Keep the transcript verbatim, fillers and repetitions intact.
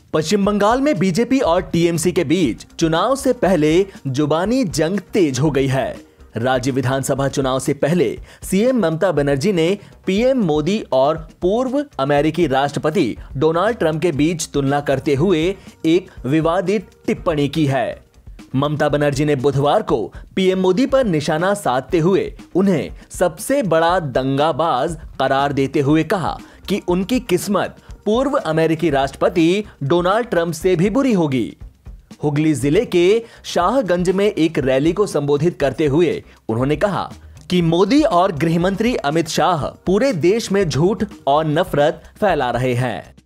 पश्चिम बंगाल में बीजेपी और टीएमसी के बीच चुनाव से पहले जुबानी जंग तेज हो गई है। राज्य विधानसभा चुनाव से पहले सीएम ममता बनर्जी ने पीएम मोदी और पूर्व अमेरिकी राष्ट्रपति डोनाल्ड ट्रंप के बीच तुलना करते हुए एक विवादित टिप्पणी की है। ममता बनर्जी ने बुधवार को पीएम मोदी पर निशाना साधते हुए उन्हें सबसे बड़ा दंगाबाज करार देते हुए कहा कि उनकी किस्मत पूर्व अमेरिकी राष्ट्रपति डोनाल्ड ट्रंप से भी बुरी होगी। हुगली जिले के शाहगंज में एक रैली को संबोधित करते हुए उन्होंने कहा कि मोदी और गृह मंत्री अमित शाह पूरे देश में झूठ और नफरत फैला रहे हैं।